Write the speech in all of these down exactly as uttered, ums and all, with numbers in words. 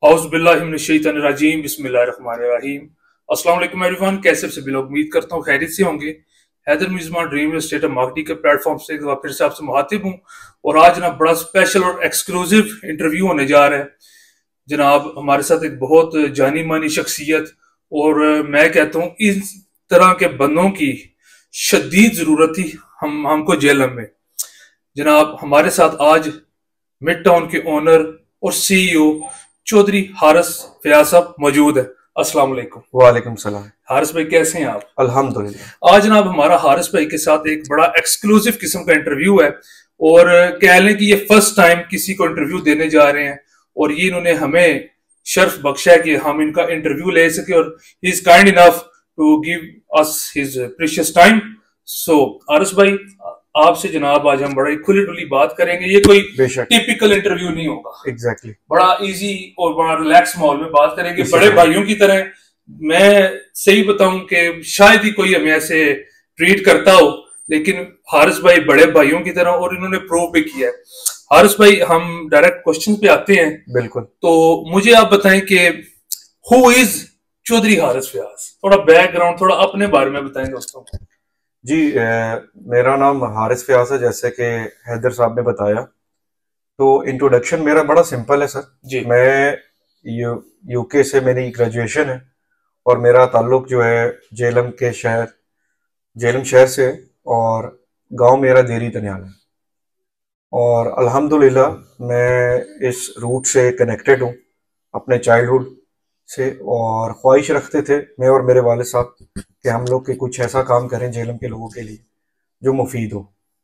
औज़ुबिल्लाहिमिनश्शैतानिर्रजीम बिस्मिल्लाहिर्रहमानिर्रहीम। अस्सलाम वालेकुम एवरीवन, कैसे सभी लोग? उम्मीद करता हूँ खैरियत से होंगे। हैदरमिर ड्रीम स्टेट मार्केटिंग के प्लेटफॉर्म से एक बार फिर से आपसे मुखातिब हूँ और आज ना बड़ा स्पेशल और एक्सक्लूसिव इंटरव्यू होने जा रहा है। जनाब हमारे साथ एक बहुत जानी मानी शख्सियत और मैं कहता हूँ इस तरह के बंदों की शदीद जरूरत थी हम हमको झेलम में। जनाब हमारे साथ आज मिड टाउन के ओनर और सीईओ चौधरी हारिस फयाज साहब मौजूद है। अस्सलाम वालेकुम। वालेकुम सलाम। हारिस भाई कैसे हैं आप? अल्हम्दुलिल्लाह। आज जनाब हमारा हारिस भाई के साथ एक बड़ा एक्सक्लूसिव किस्म का इंटरव्यू है और कह लें कि ये फर्स्ट टाइम किसी को इंटरव्यू देने जा रहे हैं और ये इन्होंने हमें शर्फ बख्शा है कि हम इनका इंटरव्यू ले सके और he is kind enough to give us his precious time. So Haris भाई आपसे जनाब आज हम बड़ा ही खुली डुली बात करेंगे। ये कोई टिपिकल इंटरव्यू नहीं होगा। Exactly exactly. बड़ा इजी और बड़ा रिलैक्स माहौल में बात करेंगे बड़े भाइयों की तरह। मैं सही बताऊं कि शायद ही कोई हमें ऐसे ट्रीट करता हो, लेकिन हारिस भाई बड़े भाइयों की तरह और इन्होंने प्रूव भी किया है। हारिस भाई हम डायरेक्ट क्वेश्चन पे आते हैं। बिल्कुल। तो मुझे आप बताएं कि हु इज चौधरी हारिस फयाज, थोड़ा बैकग्राउंड थोड़ा अपने बारे में बताएं दोस्तों को। जी ए, मेरा नाम हारिस फयाज है, जैसे कि हैदर साहब ने बताया। तो इंट्रोडक्शन मेरा बड़ा सिंपल है सर जी। मैं यू यूके से मेरी ग्रेजुएशन है और मेरा ताल्लुक जो है झेलम के शहर झेलम शहर से और गांव मेरा देरी तनियाल है और अल्हम्दुलिल्लाह मैं इस रूट से कनेक्टेड हूँ अपने चाइल्डहुड से और ख्वाहिश रखते थे मैं और मेरे वाले साहब कि हम लोग के कुछ ऐसा काम करें झेलम के लोगों के लिए जो मुफीद हो।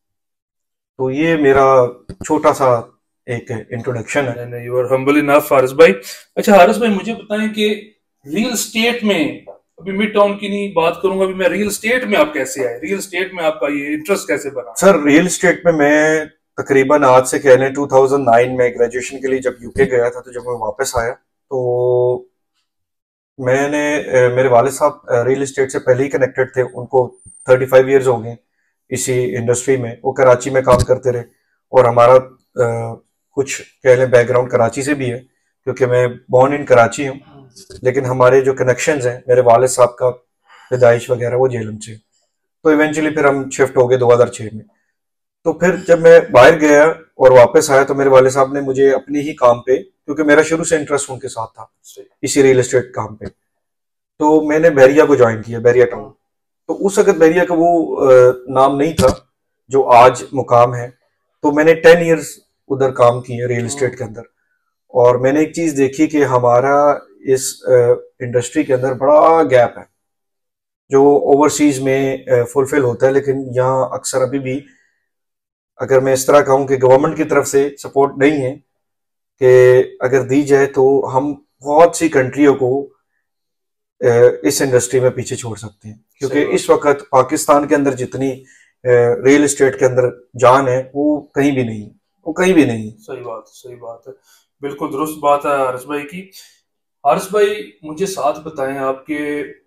तो ये मेरा छोटा सा एक इंट्रोडक्शन है। You are humble enough Haris भाई। अच्छा हारिस भाई मुझे बताएं कि रियल स्टेट में, अभी मिड टाउन की नहीं बात करूंगा, अभी मैं रियल स्टेट में आप कैसे आए? रियल स्टेट में आपका ये इंटरेस्ट कैसे बना? सर रियल स्टेट में मैं तकरीबन आज से कह लें दो हज़ार नौ में ग्रेजुएशन के लिए जब यूके गया था, तो जब मैं वापस आया तो मैंने मेरे वाले साहब रियल एस्टेट से पहले ही कनेक्टेड थे, उनको पैंतीस इयर्स हो गए इसी इंडस्ट्री में। वो कराची में काम करते रहे और हमारा आ, कुछ कह लें बैकग्राउंड कराची से भी है क्योंकि मैं बॉर्न इन कराची हूँ, लेकिन हमारे जो कनेक्शंस हैं मेरे वाले साहब का पैदाइश वगैरह वो झेलम से। तो इवेंचुअली फिर हम शिफ्ट हो गए दो हज़ार छह में। तो फिर जब मैं बाहर गया और वापस आया तो मेरे वाले साहब ने मुझे अपनी ही काम पे, क्योंकि मेरा शुरू से इंटरेस्ट उनके साथ था इसी रियल एस्टेट काम पे, तो मैंने बहरिया को ज्वाइन किया, बहरिया टाउन। तो उस वक्त बहरिया का वो नाम नहीं था जो आज मुकाम है। तो मैंने टेन इयर्स उधर काम किया रियल एस्टेट के अंदर और मैंने एक चीज देखी कि हमारा इस इंडस्ट्री के अंदर बड़ा गैप है जो ओवरसीज में फुलफिल होता है, लेकिन यहाँ अक्सर अभी भी अगर मैं इस तरह कहूँ कि गवर्नमेंट की तरफ से सपोर्ट नहीं है कि अगर दी जाए तो हम बहुत सी कंट्रियों को इस इंडस्ट्री में पीछे छोड़ सकते हैं, क्योंकि इस वक्त पाकिस्तान के अंदर जितनी रियल एस्टेट के अंदर जान है वो कहीं भी नहीं, वो कहीं भी नहीं। सही बात सही बात है, बिल्कुल दुरुस्त बात है हारिस भाई की। हारिस भाई मुझे साथ बताएं आपके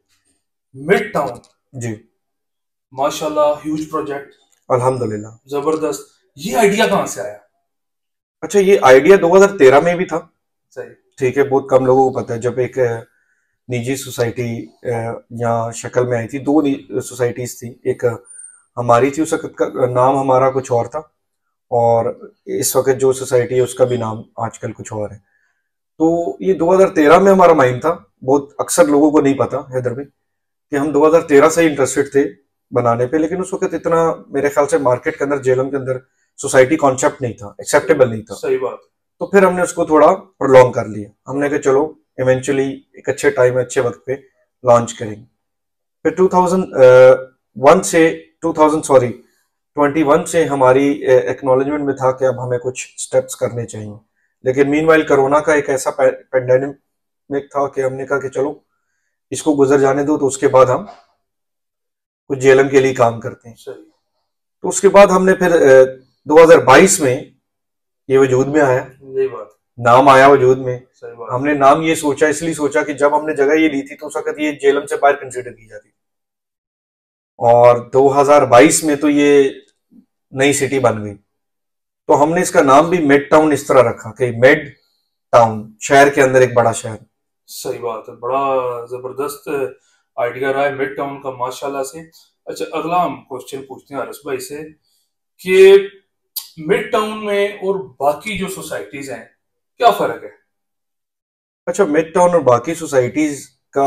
मिड टाउन जी माशाल्लाह ह्यूज प्रोजेक्ट, अल्हम्दुलिल्लाह जबरदस्त, ये आइडिया कहाँ से आया? अच्छा ये आइडिया दो हज़ार तेरह में भी था। सही ठीक है, बहुत कम लोगों को पता है। जब एक निजी सोसाइटी यहाँ शक्ल में आई थी, दो सोसाइटीज थी, एक हमारी थी, उस वक्त का नाम हमारा कुछ और था और इस वक्त जो सोसाइटी है उसका भी नाम आजकल कुछ और है। तो ये दो हज़ार तेरह में हमारा माइंड था। बहुत अक्सर लोगों को नहीं पता हैदर में कि हम दो हज़ार तेरह से इंटरेस्टेड थे बनाने पे, लेकिन उस वक्त इतना मेरे ख्याल से मार्केट के अंदर झेलम के अंदर सोसाइटी कॉन्सेप्ट नहीं था, एक्सेप्टेबल नहीं था। सही बात। तो फिर हमने उसको थोड़ा प्रोलॉन्ग कर लिया। हमने कहा चलो इवेंचुअली एक अच्छे टाइम अच्छे वक्त पे लॉन्च करेंगे। फिर दो हज़ार एक से दो हज़ार सॉरी इक्कीस से हमारी एक्नॉलेजमेंट में था कि अब हमें कुछ स्टेप्स करने चाहिए, लेकिन मीनवाइल कोरोना का एक ऐसा पेंडेमिक था कि हमने कहा कि चलो इसको गुजर जाने दो, तो उसके बाद हम कुछ झेलम के लिए काम करते हैं। सही। तो उसके बाद हमने फिर दो हज़ार बाईस में ये वजूद में आया, यही बात, नाम आया वजूद में। सही बात। हमने नाम ये सोचा, इसलिए सोचा कि जब हमने जगह ये ली थी तो उस वक्त ये झेलम से बाहर कंसीडर की जाती थी और दो हज़ार बाईस में तो ये नई सिटी बन गई। तो हमने इसका नाम भी मिड टाउन इस तरह रखा कि मिड टाउन, शहर के अंदर एक बड़ा शहर। सही बात है, बड़ा जबरदस्त आइडिया रहा है मिड टाउन का माशाल्लाह से। अच्छा, अगला हम क्वेश्चन पूछते हैं हरस भाई से कि मिड टाउन में और बाकी जो सोसाइटीज हैं क्या फर्क है? अच्छा, मिड टाउन और बाकी सोसाइटीज का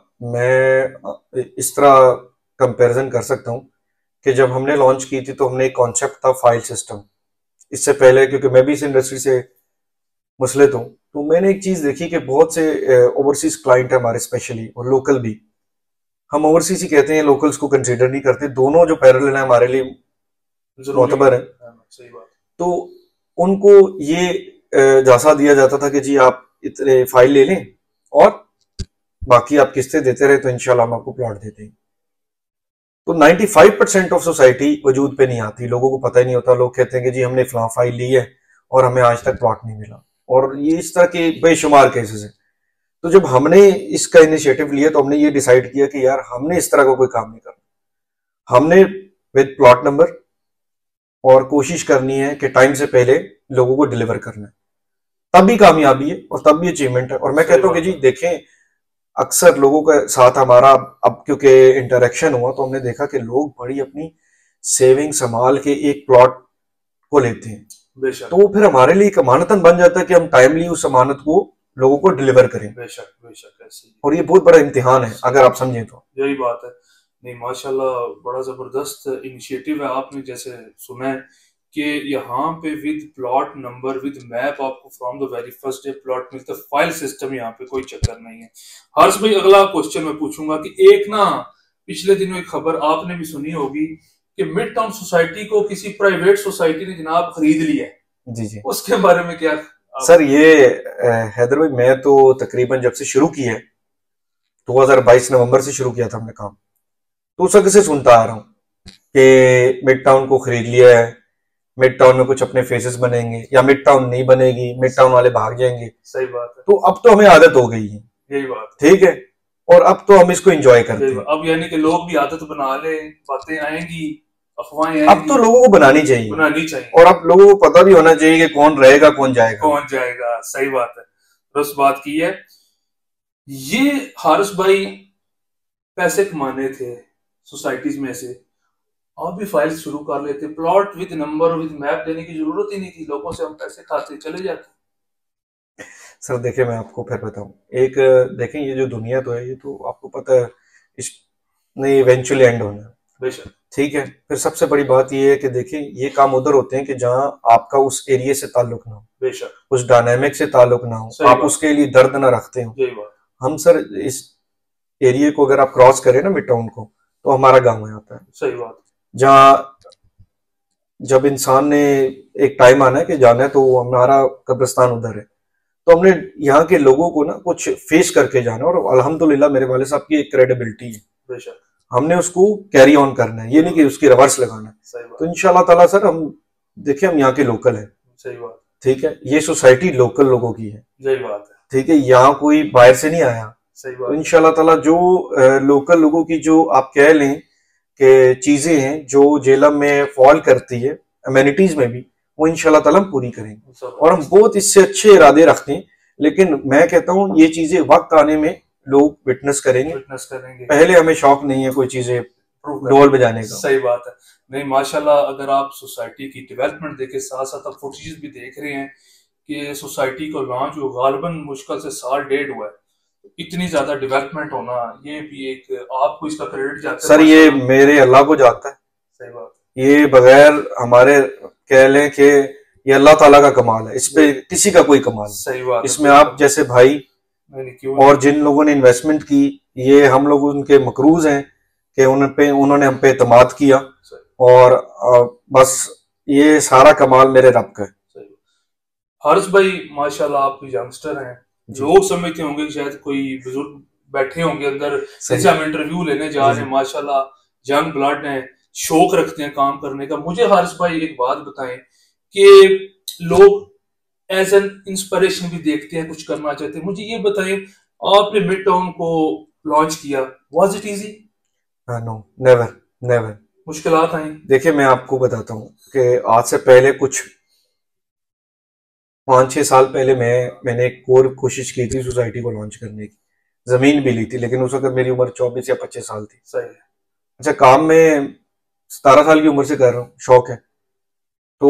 मैं इस तरह कंपैरिजन कर सकता हूँ कि जब हमने लॉन्च की थी तो हमने एक कॉन्सेप्ट था फाइल सिस्टम। इससे पहले, क्योंकि मैं भी इस इंडस्ट्री से मुसलित हूँ, तो मैंने एक चीज देखी कि बहुत से ओवरसीज क्लाइंट है हमारे, स्पेशली, और लोकल भी। हम ओवरसीज ही कहते हैं, लोकल्स को कंसिडर नहीं करते। दोनों जो पैरेलल है हमारे लिए जरूरी मोतबर है। है। सही बात। तो उनको ये अ, झांसा दिया जाता था कि जी आप इतने फाइल ले लें और बाकी आप किस्तें देते रहे तो इंशाल्लाह हम आपको प्लॉट देते हैं। तो पचानवे परसेंट ऑफ सोसाइटी वजूद पे नहीं आती, लोगों को पता ही नहीं होता। लोग कहते हैं कि जी हमने फलां फाइल ली है और हमें आज तक प्लॉट नहीं मिला, और ये इस तरह के बेशुमार केसेस हैं। तो जब हमने इसका इनिशिएटिव लिया तो हमने ये डिसाइड किया कि यार हमने इस तरह का कोई काम नहीं करना। हमने विद प्लॉट नंबर और कोशिश करनी है कि टाइम से पहले लोगों को डिलीवर करना है, तब भी कामयाबी है और तब भी अचीवमेंट है। और मैं कहता हूँ कि जी देखें, अक्सर लोगों के साथ हमारा अब क्योंकि इंटरेक्शन हुआ तो हमने देखा कि लोग बड़ी अपनी सेविंग संभाल के एक प्लॉट को लेते हैं, तो फिर हमारे लिए एक अमानतन बन जाता है कि हम टाइमली उस अमानत को लोगों को डिलीवर करें। बेशक बेशक ऐसे ही। और ये बहुत बड़ा इम्तिहान है अगर आप समझें तो। यही बात है। नहीं माशाल्लाह, बड़ा जबरदस्त इनिशिएटिव है। आपने जैसे सुना है कि यहाँ पे with plot number with map आपको from the very first day plot मिलता है। फाइल सिस्टम यहाँ पे कोई चक्कर नहीं है। हर्ष भाई, अगला क्वेश्चन मैं पूछूंगा कि एक ना पिछले दिनों एक खबर आपने भी सुनी होगी कि मिड टाउन सोसाइटी को किसी प्राइवेट सोसाइटी ने जनाब खरीद लिया है। जी जी, उसके बारे में क्या? सर ये हैदर भाई, मैं तो तकरीबन जब से शुरू की है दो हज़ार बाईस नवंबर से शुरू किया था हमने काम, तो उस वक्त से सुनता आ रहा हूँ कि मिड टाउन को खरीद लिया है, मिड टाउन में कुछ अपने फेसेस बनेंगे, या मिड टाउन नहीं बनेगी, मिड टाउन वाले भाग जाएंगे। सही बात है। तो अब तो हमें आदत हो गई है, यही बात, ठीक है, और अब तो हम इसको एंजॉय करते हैं। अब यानी कि लोग भी आदत बना ले, बातें आएंगी, अफवाहें अब तो लोगों को बनानी चाहिए, बनानी चाहिए, और अब लोगों को पता भी होना चाहिए कि कौन रहेगा कौन जाएगा कौन जाएगा। सही बात है, दुरुस्त बात की है। ये हारिस भाई पैसे कमाने थे सोसाइटीज में से, आप भी फाइल शुरू कर लेते, plot with number with map देने की जरूरत ही नहीं थी, लोगों से हम पैसे खाते चले जाते। सर देखिए, मैं आपको फिर बताऊं, एक देखें, ये जो दुनिया तो है, ये तो आपको पता है इस नहीं इवेंचुअली एंड होना है, बेशक, ठीक है। फिर सबसे बड़ी बात ये है कि देखिए, ये काम उधर होते हैं कि जहां आपका उस एरिया से ताल्लुक ना हो, बेशक, उस डायनेमिक से ताल्लुक ना हो, आप उसके लिए दर्द ना रखते हो। यही बात। हम सर इस एरिया को अगर आप क्रॉस करें ना, मिड टाउन को, तो हमारा गांव में आता है। सही बात। जहाँ जब इंसान ने एक टाइम आना है कि जाना है, तो हमारा कब्रिस्तान उधर है। तो हमने यहाँ के लोगों को ना कुछ फेस करके जाना, और अल्हम्दुलिल्लाह मेरे वाले साहब की एक क्रेडिबिलिटी है, बेशक, हमने उसको कैरी ऑन करना है, ये नहीं कि उसकी रिवर्स लगाना है। तो इंशाल्लाह ताला सर, हम देखिए, हम यहाँ के लोकल हैं, सही बात, ठीक है, ये सोसाइटी लोकल लोगों की है, सही बात है, ठीक है, यहाँ कोई बाहर से नहीं आया। सही बात। तो इंशाल्लाह ताला जो लोकल लोगों की जो आप कह लें कि चीजें हैं जो झेलम में फॉल करती है, अमेनिटीज में भी, वो इंशाल्लाह ताला हम पूरी करेंगे, और हम बहुत इससे अच्छे इरादे रखते हैं। लेकिन मैं कहता हूँ ये चीजें वक्त आने में लोग विटनेस करेंगे, विटनेस करेंगे। पहले हमें शौक नहीं है कोई चीजें ढोल बजाने का। सही बात है। नहीं माशाल्लाह, अगर आप सोसाइटी की डेवलपमेंट देखे, साथ साथ आप फुटेज भी देख रहे हैं कि सोसाइटी को लॉन्च हुआ गालबन मुश्किल से साल डेढ़ हुआ है, इतनी ज्यादा डेवलपमेंट होना, ये भी एक आपको इसका क्रेडिट जाता है सर। ये मेरे अल्लाह को जाता है। सही बात। ये बगैर हमारे कह लें कि ये अल्लाह ताला का कमाल है, इस पे किसी का कोई कमाल नहीं। सही बात। इसमें आप जैसे भाई और जिन लोगों ने इन्वेस्टमेंट की, ये हम लोग उनके मकरूज हैं कि उन पे उन्होंने हम पे एतमाद किया, और बस ये सारा कमाल मेरे रब का है। हारिस भाई माशाल्लाह, आप यंगस्टर हैं, लोग समझते होंगे शायद कोई बुजुर्ग बैठे होंगे अंदर, जैसे हम इंटरव्यू लेने जा रहे हैं, माशाल्लाह यंग ब्लड है, शौक रखते हैं काम करने का। मुझे हारिस भाई एक बात बताएं कि लोग एज एन इंस्पिरेशन भी देखते हैं, कुछ करना चाहते हैं, मुझे ये बताएं, आपने मिड टाउन को लॉन्च किया, was it easy? No, never never. मुश्किलात आई? देखिए, मैं आपको बताता हूँ कि आज से पहले कुछ पाँच छः साल पहले मैं मैंने एक और कोशिश की थी सोसाइटी को लॉन्च करने की, जमीन भी ली थी, लेकिन उस वक्त मेरी उम्र चौबीस या पच्चीस साल थी। सही है। अच्छा, काम में सतारह साल की उम्र से कर रहा हूँ, शौक है, तो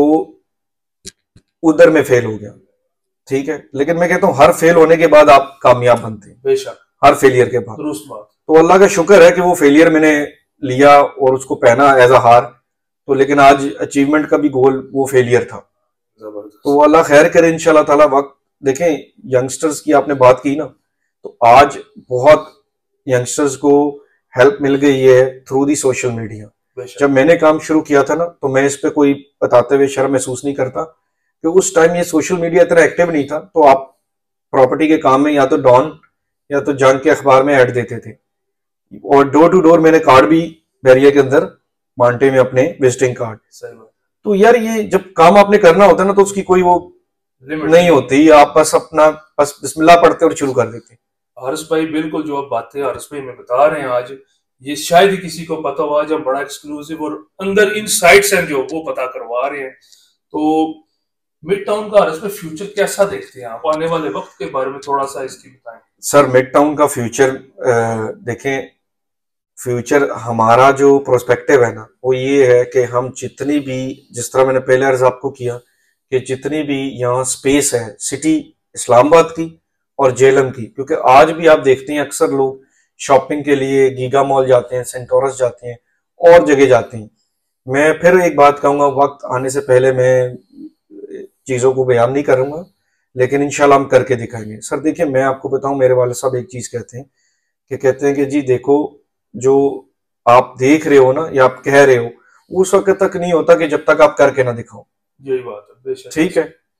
उधर में फेल हो गया। ठीक है, लेकिन मैं कहता हूँ हर फेल होने के बाद आप कामयाब बनते हैं, बेशक, हर फेलियर के बाद। दुरुस्त बात। तो अल्लाह का शुक्र है कि वो फेलियर मैंने लिया और उसको पहना एज अ हार, तो लेकिन आज अचीवमेंट का भी गोल वो फेलियर था। तो अल्लाह खैर करे इंशाल्लाह ताला। वक्त देखें, यंगस्टर्स की आपने बात की ना, तो आज बहुत यंगस्टर्स को हेल्प मिल गई है थ्रू दी सोशल मीडिया। जब मैंने काम शुरू किया था ना, तो मैं इस पे कोई बताते हुए शर्म महसूस नहीं करता कि उस टाइम ये सोशल मीडिया इतना एक्टिव नहीं था। तो आप प्रॉपर्टी के काम में या तो डॉन या तो जंग के अखबार में ऐड देते थे, और डोर टू डोर मैंने कार्ड भी बैरियर के अंदर बांटे में, अपने विजिटिंग कार्ड। तो यार ये जब काम आपने करना होता है ना, तो उसकी कोई वो नहीं होती, आप बस अपना बस बिस्मिल्लाह पढ़ते और शुरू कर देते। हारिस भाई बिल्कुल जो आप बातें हारिस भाई में बता रहे हैं आज, ये शायद ही किसी को पता हुआ। आज हम बड़ा एक्सक्लूसिव और अंदर इनसाइट्स हैं जो वो पता करवा रहे हैं। तो मिड टाउन का हारिस भाई फ्यूचर कैसा देखते हैं आप? आने वाले वक्त के बारे में थोड़ा सा इसकी बताएं। सर, मिड टाउन का फ्यूचर देखें, फ्यूचर हमारा जो प्रोस्पेक्टिव है ना, वो ये है कि हम जितनी भी, जिस तरह मैंने पहले अर्ज आपको किया कि जितनी भी यहाँ स्पेस है सिटी इस्लामाबाद की और झेलम की, क्योंकि आज भी आप देखते हैं अक्सर लोग शॉपिंग के लिए गीगा मॉल जाते हैं, सेंटोरस जाते हैं और जगह जाते हैं। मैं फिर एक बात कहूंगा, वक्त आने से पहले मैं चीजों को बयान नहीं करूंगा, लेकिन इंशाल्लाह हम करके दिखाएंगे। सर देखिए, मैं आपको बताऊं, मेरे वाले साहब एक चीज कहते हैं कि कहते हैं कि जी देखो, जो आप देख रहे हो ना या आप कह रहे हो, उस वक्त तक नहीं होता कि जब तक आप करके ना दिखाओ। यही बात है, बेशक। ठीक है,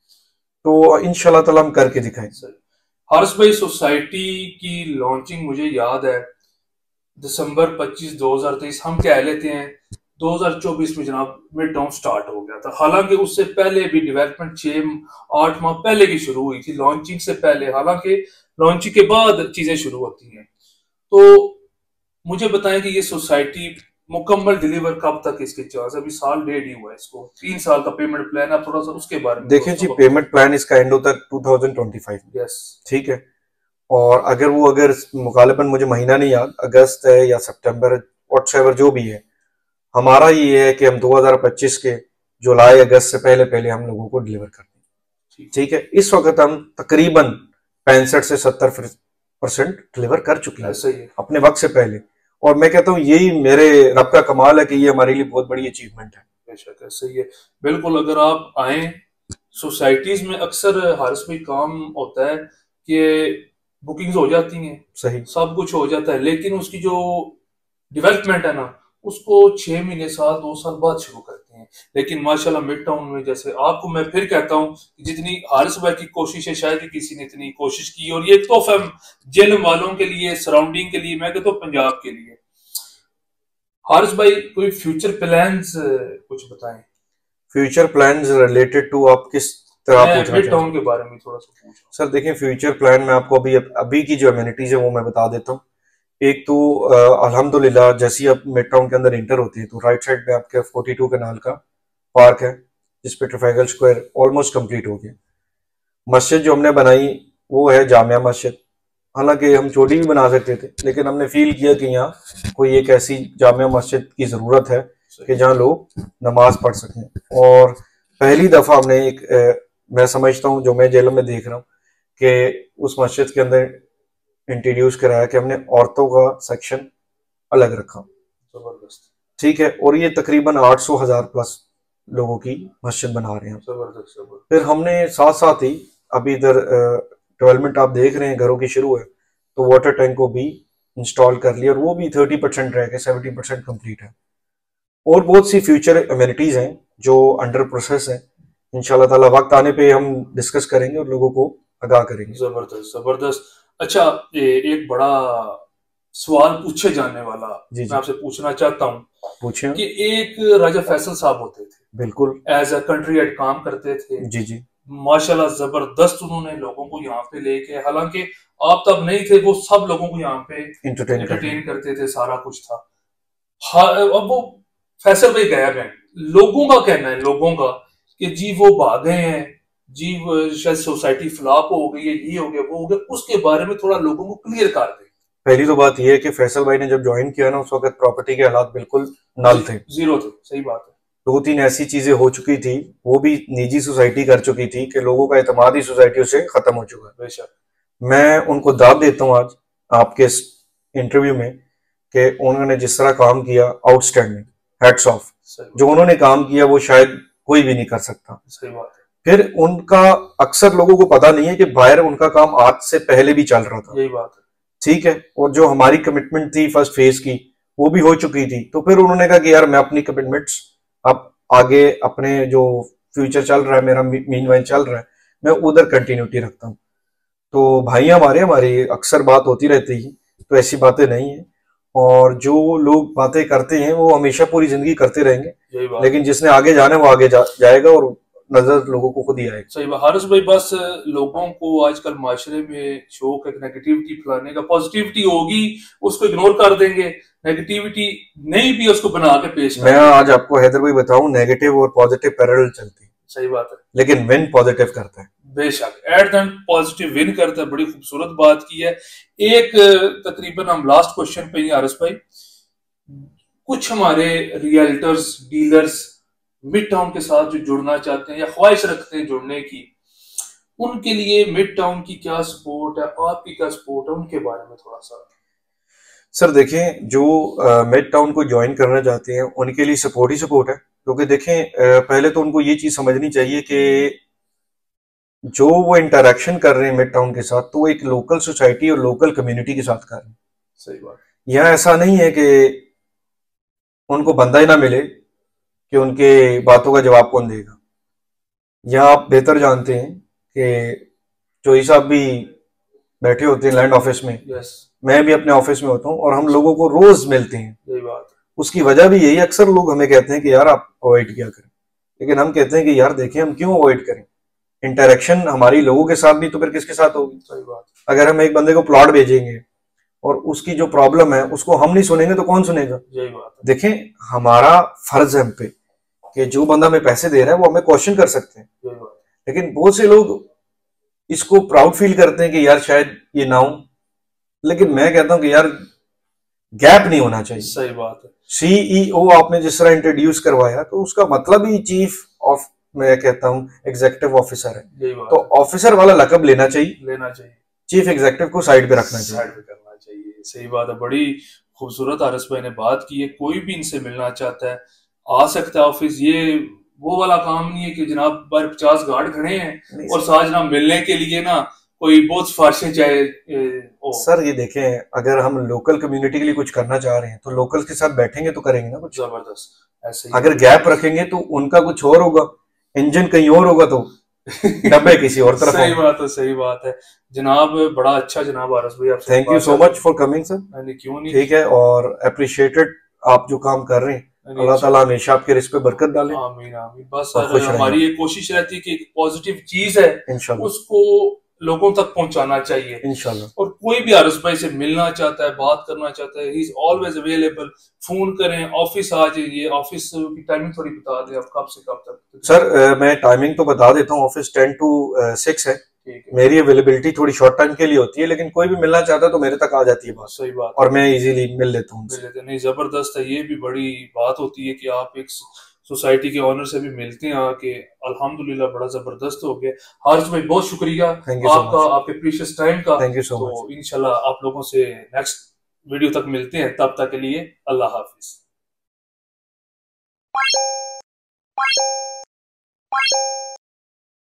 तो इंशाल्लाह ताला हम करके दिखाएं। हारिस भाई, सोसाइटी की लॉन्चिंग मुझे याद है दिसंबर पच्चीस दो हजार तेईस, हम कह लेते हैं दो हजार चौबीस में जनाब मिड टाउन स्टार्ट हो गया था। हालांकि उससे पहले भी डेवलपमेंट छह आठ माह पहले की शुरू हुई थी, लॉन्चिंग से पहले। हालांकि लॉन्चिंग के बाद चीजें शुरू होती हैं। तो मुझे बताएं कि ये सोसाइटी मुकम्मल डिलीवर कब तक इसके चांस? अभी साल डेढ़ ही हुआ है इसको, तीन साल का पेमेंट प्लान है, थोड़ा सा उसके बारे में देखिए जी, पेमेंट प्लान इसका एंड होता है two thousand twenty five. Yes, ठीक है, और अगर वो अगर मुकालबन मुझे महीना नहीं याद, अगस्त है या सितंबर, व्हाट्सएवर जो भी है, हमारा ये है कि हम दो हजार पच्चीस के जुलाई अगस्त से पहले पहले हम लोगों को डिलीवर कर दें। ठीक है, इस वक्त हम तकरीबन पैंसठ से सत्तर परसेंट डिलीवर कर चुके हैं अपने वक्त से पहले। और मैं कहता हूँ यही मेरे रब का कमाल है कि ये हमारे लिए बहुत बड़ी अचीवमेंट है। बेशक है, सही है, बिल्कुल। अगर आप आए सोसाइटीज में, अक्सर हारिस भाई काम होता है कि बुकिंग्स हो जाती हैं, सही, सब कुछ हो जाता है, लेकिन उसकी जो डेवलपमेंट है ना, उसको छह महीने साल दो साल बाद शुरू करते हैं। लेकिन माशाल्लाह मिड टाउन में, जैसे आपको मैं फिर कहता हूँ, जितनी हारिस भाई की कोशिश है शायद ही किसी ने इतनी कोशिश की। और ये तोहफा झेलम वालों के लिए, सराउंडिंग के लिए, मैं कहता हूँ पंजाब के लिए। हारिस भाई, कोई फ्यूचर प्लान्स कुछ बताएं। फ्यूचर प्लान्स रिलेटेड टू आप किस तरह पूछना मिड टाउन के बारे में थोड़ा सा पूछो। सर देखिए, फ्यूचर प्लान में आपको अभी अभी की जो एमिनिटीज है वो मैं बता देता हूँ। एक तो अल्हम्दुलिल्लाह, जैसे ही आप मिड टाउन के अंदर इंटर होती है, तो राइट साइड में आपके फोर्टी टू कनाल का पार्क है, जिसपे ट्रफैगल स्क्वायर ऑलमोस्ट कंप्लीट हो गया। मस्जिद जो हमने बनाई वो है जामिया मस्जिद। हालांकि हम छोटी भी बना सकते थे, लेकिन हमने फील किया कि यहाँ कोई एक ऐसी जामिया मस्जिद की जरूरत है कि जहाँ लोग नमाज पढ़ सकें। और पहली दफा हमने एक ए, मैं समझता हूँ, जो मैं झेलम में देख रहा हूँ, कि उस मस्जिद के अंदर इंट्रोड्यूस कराया कि हमने औरतों का सेक्शन अलग रखा। जबरदस्त। ठीक है, और ये तकरीबन आठ सौ हजार प्लस लोगों की मस्जिद बना रहे हैं। जबरदस्त। फिर हमने साथ साथ ही अभी इधर डेवलपमेंट आप देख रहे हैं, घरों की शुरू है, तो वाटर टैंक को भी इंस्टॉल कर लिया, और वो भी थर्टी परसेंट रह गए, सेवेंटी परसेंट कम्प्लीट है। और बहुत सी फ्यूचर एमिनिटीज हैं जो अंडर प्रोसेस है। इंशाल्लाह ताला वक्त आने पे हम डिस्कस करेंगे और लोगों को आगाह करेंगे। जबरदस्त, जबरदस्त। अच्छा, एक बड़ा सवाल पूछे जाने वाला मैं आपसे पूछना चाहता हूँ, पूछिए। कि एक राजा फैसल साहब होते थे, बिल्कुल, एज अ कंट्री हेड काम करते थे। जी जी, माशाल्लाह जबरदस्त उन्होंने लोगों को यहाँ पे लेके, हालांकि आप तब नहीं थे, वो सब लोगों को यहाँ पे एंटरटेन करते थे, सारा कुछ था। अब वो फैसल भाई गायब हैं, लोगों का कहना है, लोगों का, कि जी वो भागे हैं, जी वो शायद सोसाइटी फ्लॉप हो गई है, ये हो गया वो हो गया, उसके बारे में थोड़ा लोगों को क्लियर कर दें। पहली तो बात यह है कि फैसल भाई ने जब ज्वाइन किया ना, उस वक्त प्रॉपर्टी के हालात बिल्कुल नल थे, जीरो थे। सही बात है। दो तीन ऐसी चीजें हो चुकी थी, वो भी निजी सोसाइटी कर चुकी थी कि लोगों का एतमाद ही सोसाइटियों से खत्म हो चुका है। बेशक। मैं उनको दाद देता हूँ आज आपके इंटरव्यू में कि उन्होंने जिस तरह काम किया, आउटस्टैंडिंग, हैट्स ऑफ। जो उन्होंने काम किया वो शायद कोई भी नहीं कर सकता। सही बात है। फिर उनका अक्सर लोगों को पता नहीं है कि बाहर उनका काम आज से पहले भी चल रहा था। यही बात है। ठीक है, और जो हमारी कमिटमेंट थी फर्स्ट फेज की वो भी हो चुकी थी, तो फिर उन्होंने कहा कि यार मैं अपनी कमिटमेंट्स अब आगे अपने जो फ्यूचर चल रहा है, मेरा मीनवाइल चल रहा है, मैं उधर कंटिन्यूटी रखता हूँ। तो भाई हमारे हमारी अक्सर बात होती रहती है, तो ऐसी बातें नहीं है। और जो लोग बातें करते हैं वो हमेशा पूरी जिंदगी करते रहेंगे, लेकिन जिसने आगे जाना है वो आगे जा, जाएगा और नजर लोगों को खुद ही आएगी। सही बात हारिस भाई, बस लोगों को आजकल माशरे में शौक है नेगेटिविटी फैलाने का। पॉजिटिविटी होगी उसको इग्नोर कर देंगे, नेगेटिविटी नहीं भी उसको बना के पेश मैं आज आपको हैदर भाई बताऊं, नेगेटिव और पॉजिटिव पैरेलल चलती है। सही बात है। लेकिन विन पॉजिटिव करता है। बेशक at the end positive win करता है। बड़ी खूबसूरत बात की है। एक तकरीबन हम लास्ट क्वेश्चन पे ही हारिस भाई, कुछ हमारे रियल्टर्स डीलर्स मिड टाउन के साथ जो जुड़ना चाहते हैं या ख्वाहिश रखते हैं जुड़ने की, उनके लिए मिड टाउन की क्या सपोर्ट है, आपकी क्या सपोर्ट है, उनके बारे में थोड़ा सा। सर देखें, जो मिड टाउन को ज्वाइन करना चाहते हैं उनके लिए सपोर्ट ही सपोर्ट है। क्योंकि देखें, पहले तो उनको ये चीज समझनी चाहिए कि जो वो इंटरेक्शन कर रहे हैं मिड टाउन के साथ, तो वो एक लोकल सोसाइटी और लोकल कम्युनिटी के साथ कर रहे हैं। सही बात। यहाँ ऐसा नहीं है कि उनको बंदा ही ना मिले कि उनके बातों का जवाब कौन देगा। यहाँ आप बेहतर जानते हैं कि चोई साहब भी बैठे होते हैं लैंड ऑफिस में, yes. मैं भी अपने ऑफिस में होता हूँ और हम लोगों को रोज मिलते हैं। यही बात है। उसकी वजह भी यही, अक्सर लोग हमें कहते हैं कि यार आप अवॉइड किया करें, लेकिन हम कहते हैं कि यार देखिए हम क्यों अवॉइड करें, इंटरेक्शन हमारी लोगों के साथ नहीं तो फिर किसके साथ होगी। सही बात। अगर हम एक बंदे को प्लॉट भेजेंगे और उसकी जो प्रॉब्लम है उसको हम नहीं सुनेंगे तो कौन सुनेगा। यही बात है। देखें, हमारा फर्ज है हम पे कि जो बंदा हमें पैसे दे रहा है वो हमें क्वेश्चन कर सकते हैं। यही बात। लेकिन बहुत से लोग इसको प्राउड फील करते हैं कि यार शायद ये ना हो, लेकिन मैं कहता हूं कि यार गैप नहीं होना चाहिए। सही बात है। सीईओ आपने जिस तरह इंट्रोड्यूस करवाया, तो उसका मतलब ही चीफ ऑफ, मैं कहता हूं एग्जीक्यूटिव ऑफिसर है, तो ऑफिसर वाला लकब लेना चाहिए, लेना चाहिए। चीफ एग्जीक्यूटिव को साइड पे रखना चाहिए, साइड पे करना चाहिए। सही बात है। बड़ी खूबसूरत हारिस भाई ने बात की है। कोई भी इनसे मिलना चाहता है आ सकता है ऑफिस। ये वो वाला काम नहीं है कि जनाब बार पचास गार्ड खड़े हैं और साथ जनाब मिलने के लिए ना कोई बहुत सिफारिशें चाहे। सर ये देखें, अगर हम लोकल कम्युनिटी के लिए कुछ करना चाह रहे हैं तो लोकल के साथ बैठेंगे तो करेंगे ना कुछ। जबरदस्त। ऐसे अगर गैप रखेंगे तो उनका कुछ और होगा, इंजन कहीं और होगा, तो डब्बे किसी और तरफ। सही बात है। सही बात है जनाब। बड़ा अच्छा जनाब हारिस भाई, आपसे thank you so much for coming sir. क्यों नहीं। ठीक है, और अप्रिशिएटेड आप जो काम कर रहे हैं, अल्लाह ताला हमेशा आपके रिस्क पे बरकत डाले। आमीन आमीन। बस हमारी ये कोशिश रहती है कि एक पॉजिटिव चीज है इंशाल्लाह उसको लोगों तक पहुंचाना चाहिए इंशाल्लाह। और कोई भी हारिस भाई से मिलना चाहता है, बात करना चाहता है, he is always available. Phone करें, ऑफिस आ जाइए। ऑफिस की टाइमिंग थोड़ी बता दें आप, कब से कब तक। सर मैं टाइमिंग तो बता देता हूँ, ऑफिस टेन टू सिक्स है। मेरी अवेलेबिलिटी थोड़ी शॉर्ट टाइम के लिए होती है, लेकिन कोई भी मिलना चाहता है तो मेरे तक आ जाती है बात। सही बात। और मैं इजीली मिल लेता हूँ। नहीं जबरदस्त है। ये भी बड़ी बात होती है कि आप एक सोसाइटी के ऑनर से भी मिलते हैं आके। अल्हम्दुलिल्लाह बड़ा जबरदस्त हो गया। हारिस भाई बहुत शुक्रिया आपका, आपके प्रीशियस टाइम का। Thank you so much. तो इंशाल्लाह आप लोगों से नेक्स्ट वीडियो तक मिलते हैं। तब तक के लिए अल्लाह हाफिज।